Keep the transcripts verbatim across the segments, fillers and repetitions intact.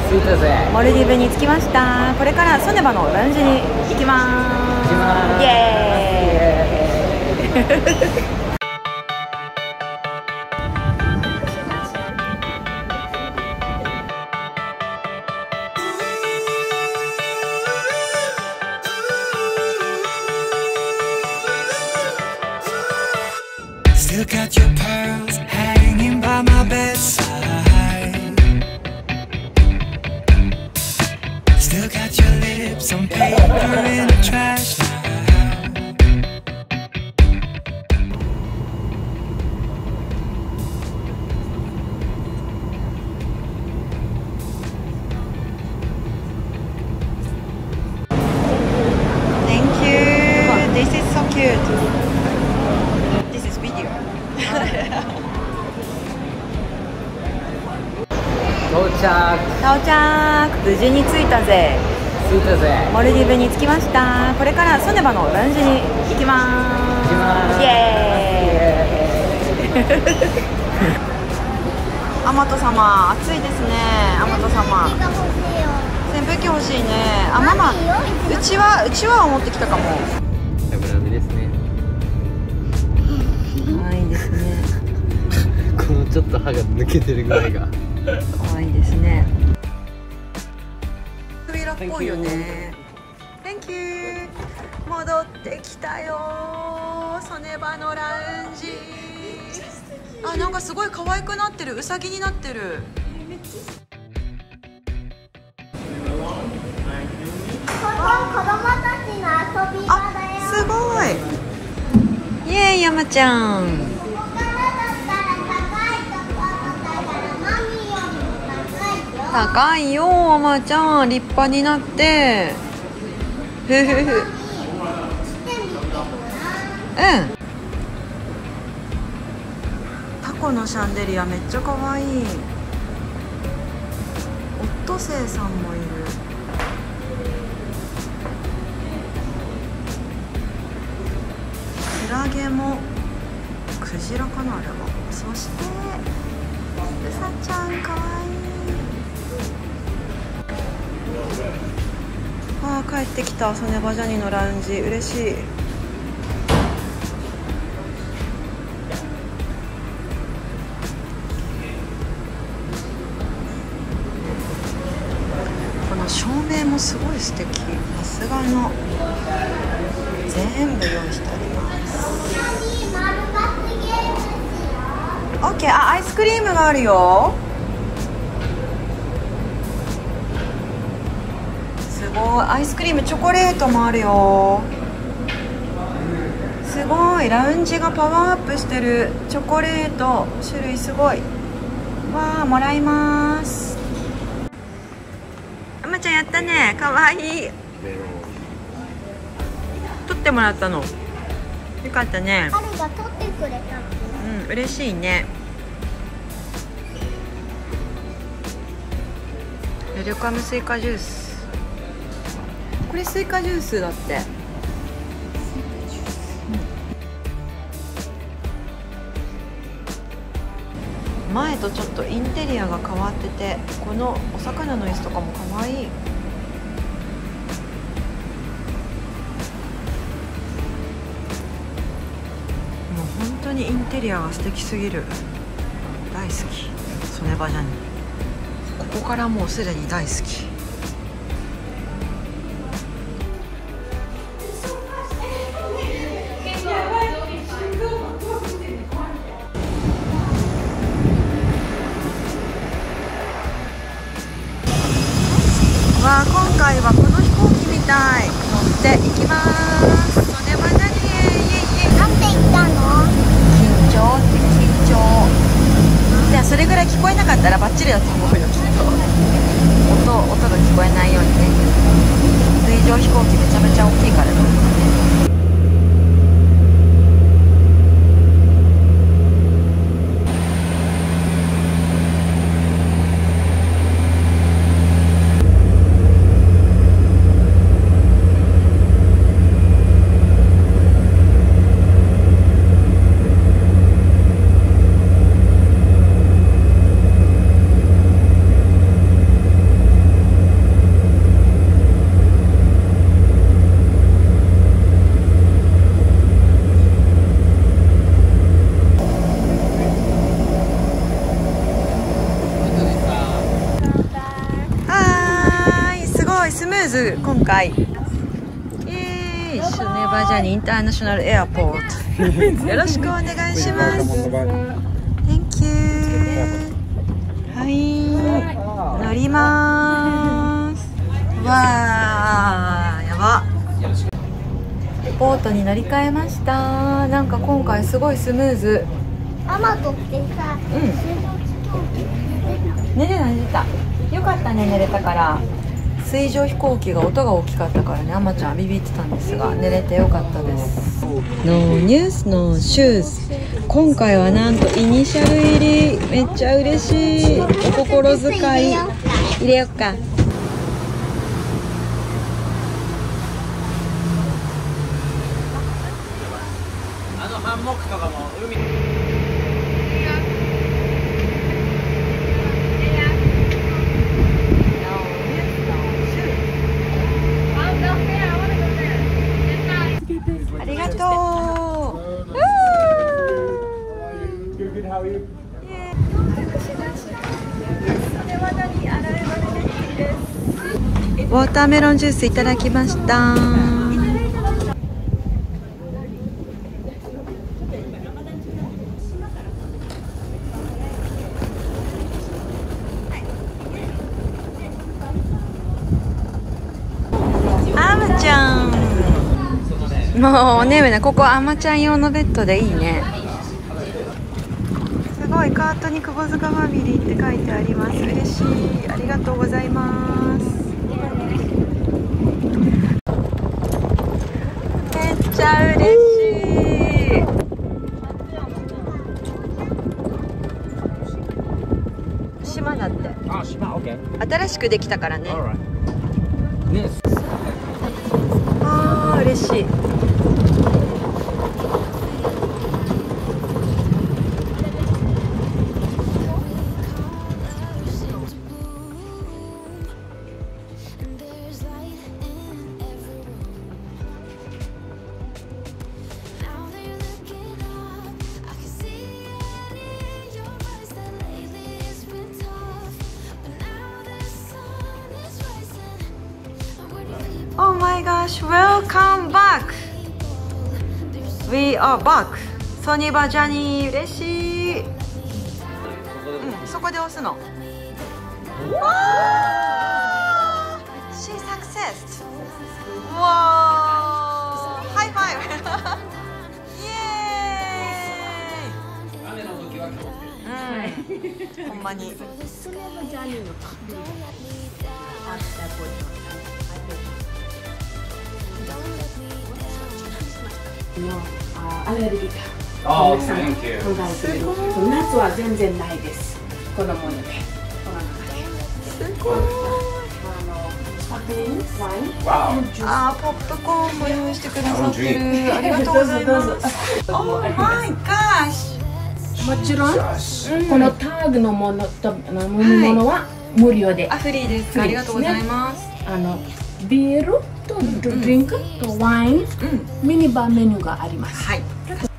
着いたぜ。 モルディブに着きました。これからソネバのラウンジに行きます。イエーイ Still got your pearls hanging by my bedside. Still got your lips on paper in a trash now. Thank you. This is so cute. This is video. 到着。 到着。無事に着いたぜ。 着いたぜ。 モルディブに着きました。これからソネバのラウンジに行きます。 行きます。 イエーイ。アマト様、暑いですね。アマト様。扇風機欲しいね。あ、ママ。うちはうちは持ってきたかも。 ラブラブですね。 可愛いですね。 このちょっと歯が抜けてるぐらいが可愛いですね。扉っぽいよね。Thank you。戻ってきたよ。ソネバのラウンジ。あ、なんかすごい可愛くなってる。ウサギになってる。 ここ子供たちの遊び場だよ。 すごい。イエーイ、山ちゃん。 ここからだったら高いところだからマミーよりも高いよ。 高いよ、山ちゃん。立派になって。ふふふ。 してみてごらん。 うん。タコのシャンデリアめっちゃ可愛い。オットセイさんもいる。クラゲもクジラかな、あれは。そしてうさちゃん可愛い。あー、帰ってきた。ソネバジャニのラウンジ、嬉しい。この照明もすごい素敵。さすがの全部用意してあります。オッケー。あ、アイスクリームがあるよ。すごい。アイスクリーム、チョコレートもあるよ。すごい。ラウンジがパワーアップしてる。チョコレート種類すごい。わあ、もらいます。あまちゃんやったね。かわいい。取ってもらったの。よかったね。 彼が取ってくれたの。 うん、嬉しいね。ウェルカムスイカジュース。これスイカジュースだって。うん、前とちょっとインテリアが変わってて、このお魚の椅子とかも可愛い。もう本当にインテリアが素敵すぎる。大好き。ソネバジャニ。ここからもうすでに大好き。わあ、今回はこの飛行機みたい。乗っていきます。ソネバジャニへ。イエイイエイ。 なんて言ったの？ 緊張って緊張。じゃあそれぐらい聞こえなかったらバッチリだと思うよ、きっと。音音が聞こえないようにね。水上飛行機めちゃめちゃ大きいからね。 ーズ今回。イエーイ、シュネバジャニインターナショナルエアポート。よろしくお願いします。Thank you。はい、乗りまーす。わー、やば。ボートに乗り換えました。なんか今回すごいスムーズ。 アマトってさ、 うん。寝れた寝れた。よかったね、寝れたから。水上飛行機が音が大きかったからね、あまちゃんビビってたんですが寝れてよかったです。ノーニュースノーシューズ。今回はなんとイニシャル入り、めっちゃ嬉しい。お心遣い入れよっか。 あのハンモックとかも海。 ありがとう。ウォーターメロンジュースいただきました。あむちゃん、もうお眠ね。ここあまちゃん用のベッドでいいね。すごい、カートに窪塚ファミリーって書いてあります。嬉しい、ありがとうございます。めっちゃ嬉しい。島だって。 あ、島、オッケー。 新しくできたからね。 ね。 あー、嬉しい。Oh my gosh, welcome back. We are back. ソニバジャニー、嬉しい。うん、そこで押すの。わー、She success. わー、ハイファイブ。イエーイ。うん、ほんまに。 アレルギーがああ、 皆さんございてる。夏は全然ないです。子供にね。 すごい。 あのスパークリングワイン。 わあー、ポップコーンも用意してくださってる。ありがとうございます。Oh my gosh。 もちろん、このターグのものと飲み物は無料で。 あ、フリーです。ありがとうございます。 あのビールとドリンクとワイン、ミニバーメニューがあります。 はい。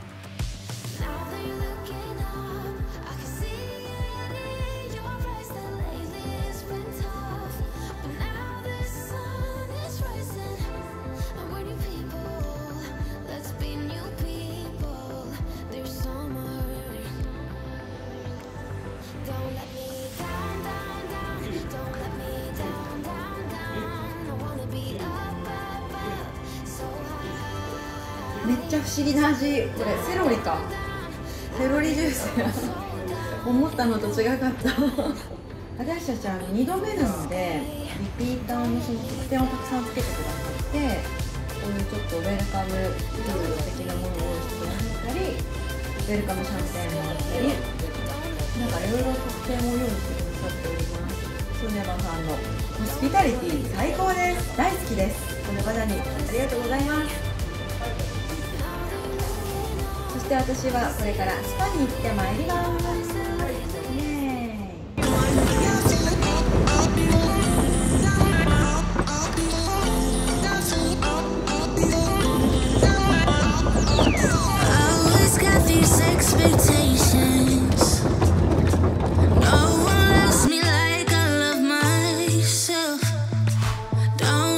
めっちゃ不思議な味。これセロリか。セロリジュースや。思ったのと違かった。私たちはにどめなのでリピーターのその特典をたくさんつけてくださって、こういうちょっとウェルカムフード的なものを用意してくださったり、ウェルカムシャンペーンもあったり、なんかいろいろ特典を用意してくださっております。ソネバさんのホスピタリティ最高です。大好きです。ソネバジャニー、ありがとうございます。そして私はこれからスパに行ってまいります。イエーイ。 Don't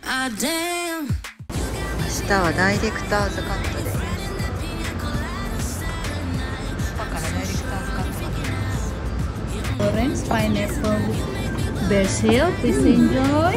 Ah, damn. 明日はダイレクターズカットで、スパからダイレクターズカットが来ます。 Orange, pineapple, basil. Please enjoy.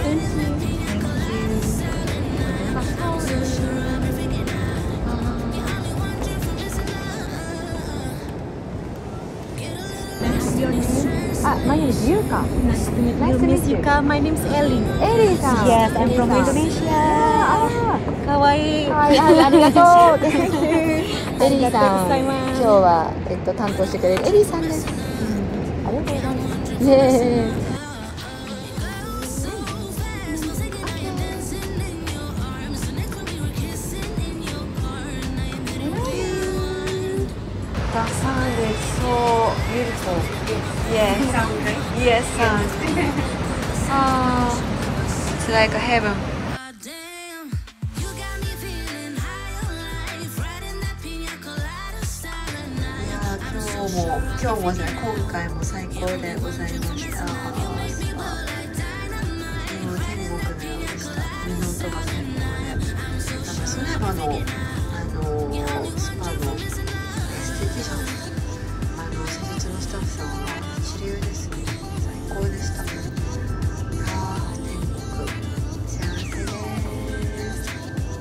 Ah, my name is Yuka. Nice to meet Nice you, to Miss meet you. Yuka. My name's Ellie. Ellie さん。 Yes, I'm from Ellie さん。 Indonesia. ああ、かわいい。 はいはい、ありがとう。エリーさん、 ありがとうございます今日はえっと担当してくれるエリーさんです。ありがとうございます。ねえ。The sound is so beautiful. Yes. Yes, sound. Ah, it's like a heaven. Ah, damn. You got me feeling high on life, riding that pina colada starry night. いやー、今日も今日もじゃない今回も最高でございました。もう天国のようでした。海の音が最高で、なんかソネバのあのー、スパのエステティシャン、あの施術のスタッフさんは一流ですね。最高でした。いやー、天国幸せです。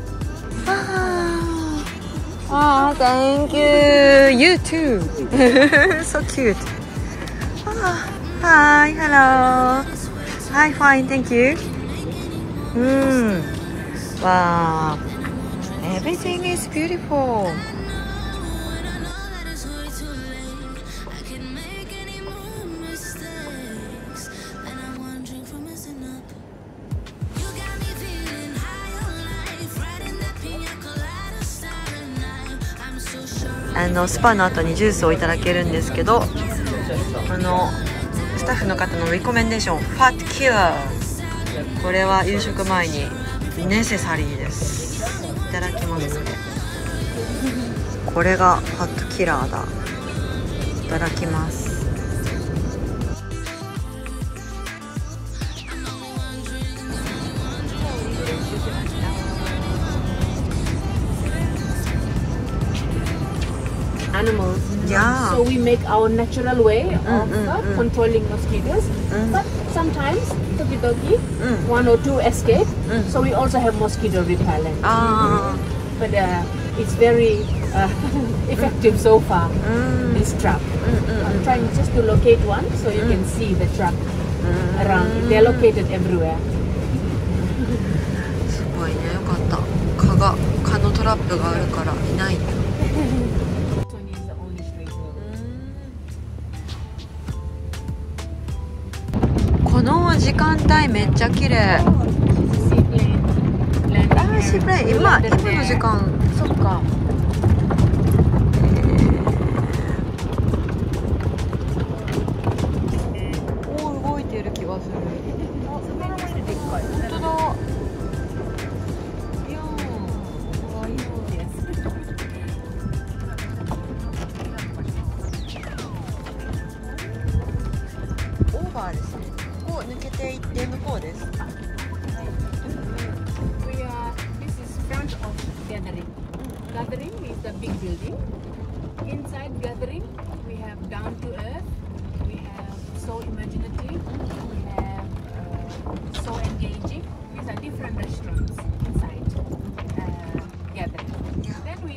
あーあー、thank you. You too. So cute. Ah, hi, hello. Hi, fine, thank you. Mm. Wow. Everything is beautiful. I can make any more mistakes, and I want drink from messing up. You got me feeling high on life, riding that pina colada starry night. I'm so sure. あのスパの後にジュースをいただけるんですけど、あのスタッフの方のリコメンデーション、ファットキラー、これは夕食前にネセサリーです。いただきますね。これがファットキラーだ。いただきます。 Animals. Yeah. So we make our natural way of mm, uh, mm. controlling mosquitoes. Mm. But sometimes, toki-toki, Mm. one or two escape. Mm. So we also have mosquito repellent. あ But uh, it's very uh, effective so far. ー、うん、 This trap. うんうん I'm trying just to locate one so you can see the trap around. They're located everywhere. すごいね、よかった。蚊が蚊のトラップがあるからいない。 This one is the only straight road. この時間帯めっちゃ綺麗。 Seaplane landing あー、シープレイ、今、 here. 今の時間、そっか。おー、動いてる気がする。本当だ。いやー、かわいい。オーバーですね。ここ抜けていって向こうです。 We are, this is front of gathering. Gathering is the big building. Inside gathering, we have down to earth. We have so imaginative. We have uh, so engaging. These are different restaurants inside uh, gathering. Then we.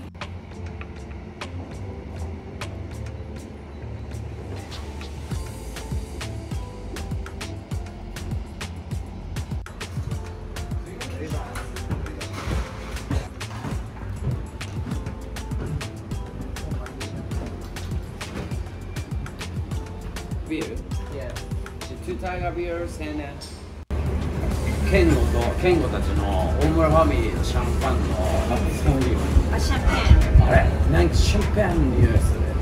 Beer? Yeah. Two tiger beers and uh, ケンゴとケンゴたちの大村ファミリーのシャンパンの発音にあ、シャンペーン。 あれなんかシャンパンの匂いする。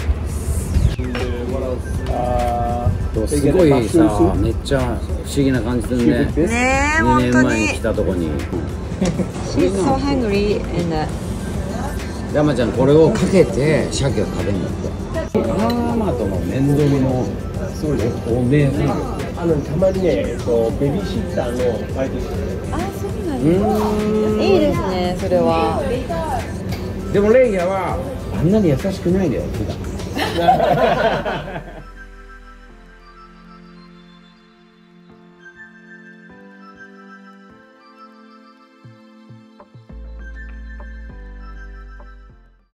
すごいさ、めっちゃ不思議な感じするね。 ねえ、 に本当ねんまえに来に。 たとこに。 She's so hungry and 山ちゃんこれをかけて鮭を食べるんだって。パーマとの面倒見のお姉さん。 あのたまにね、えっとベビーシッターのバイトしてる。 あ、そうなんーんいいですねそれは。 でもレイヤはあんなに優しくないだよ普段